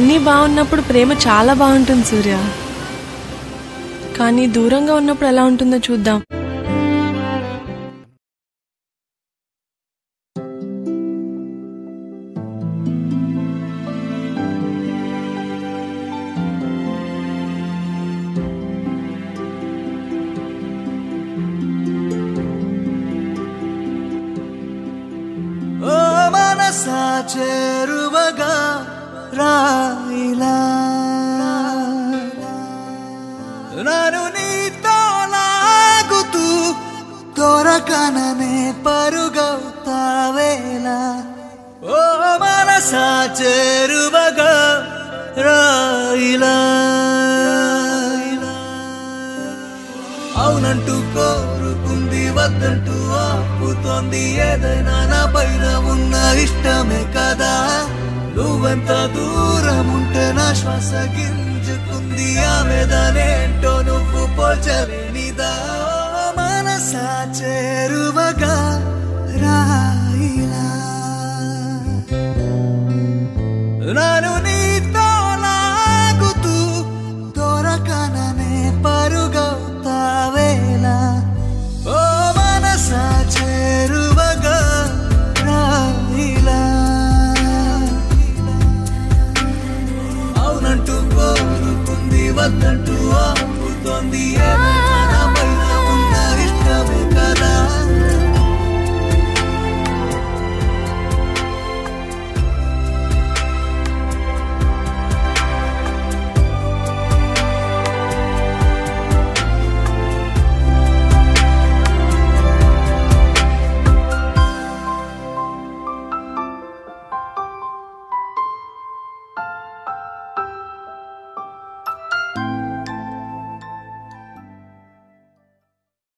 అన్నీ బాగున్నప్పుడు ప్రేమ చాలా బాగుంటుంది సూర్య. కానీ దూరంగా ఉన్నప్పుడు ఎలా ఉంటుందో చూద్దాం. చేరువగా రాయిలా నన్ను నీతో లాగుతూ దొరకననే పరుగవుతావేలా. ఓ మనసా చేరువగా రాయిలా అవునంటూ కోరుకుంది వద్దంటూ ఆపుతోంది. ఏదైనా నా పైన ఉన్న ఇష్టమే కదా. నువ్వెంత దూరం ఉంటే నా శ్వాస గింజుకుంది. ఆమెదానేంటో నువ్వు పోల్చలేనిదా. మనసా చేరువగా రాయిలా నన్ను నీతో లాగుతూ దొరకననే పరుగవుతావేలా. ఓ మనసా చేరువగా రాయిలా అవునంటూ కోరుకుంది వద్దంటూ ఆపుతోంది.